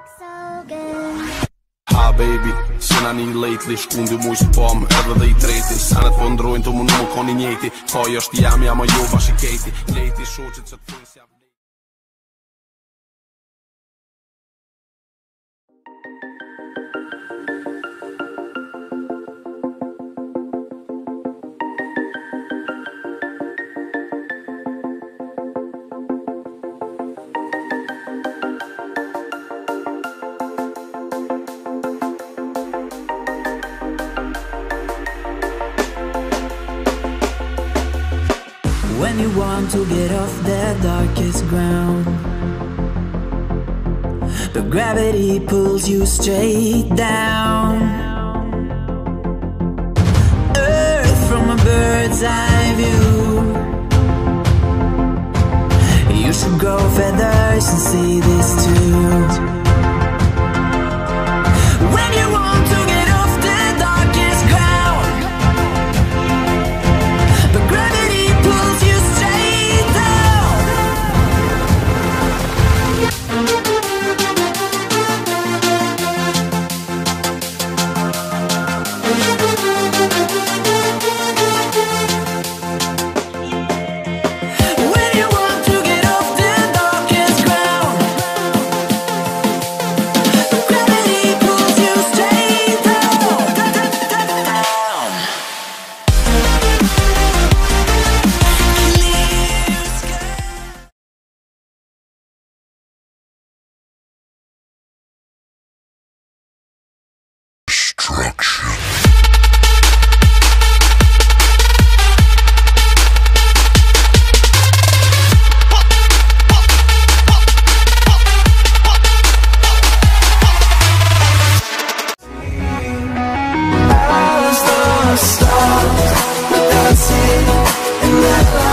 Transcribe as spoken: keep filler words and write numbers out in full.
Ha baby, sinä niin lately, shkundi mu spam edhe dhe I treti. Sanet po ndrojnë të më nuk ka një njeti. Ka është jam jam a jo bashi keti. Leti shoqit që të thunë s'javë. When you want to get off the darkest ground, but gravity pulls you straight down. Earth from a bird's eye view. You should grow feathers and see this too. When you want to get off the darkest ground, but gravity pulls you straight down. When you want to get off the darkest ground, but gravity pulls you straight down, down. Clear sky. As the stars dancing in the